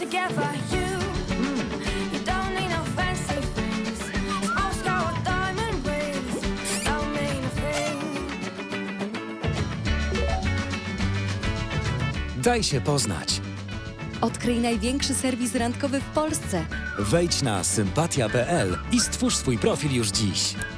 together. You don't need no fancy things. Oscar or diamond rings don't mean a thing. Daj się poznać. Odkryj największy serwis randkowy w Polsce. Wejdź na sympatia.pl i stwórz swój profil już dziś.